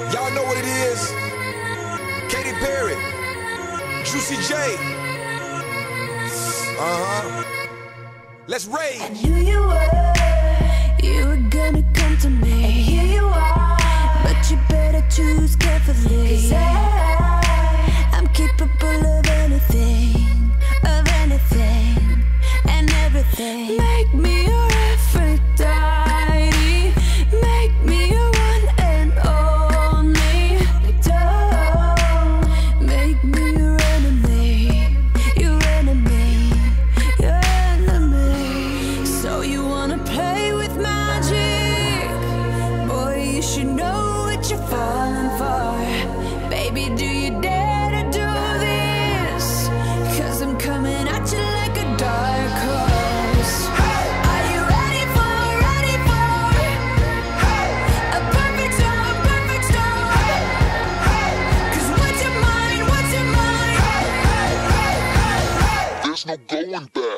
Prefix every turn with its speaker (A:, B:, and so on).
A: Y'all know what it is. Katy Perry, Juicy J. Let's rage.
B: I knew you were gonna come to me, and here you are. But you better choose carefully, 'cause I'm capable of anything, and everything. Make me your Aphrodite, make me your one and only. Don't make me your enemy, your enemy, your enemy. So you wanna play with magic? Boy, you should know what you're falling for. Baby, do you dare to do this? 'Cause I'm coming at you like a dark horse. Are you ready for a perfect storm, perfect storm? 'Cause what's your mind, what's your mind?
C: There's no going back.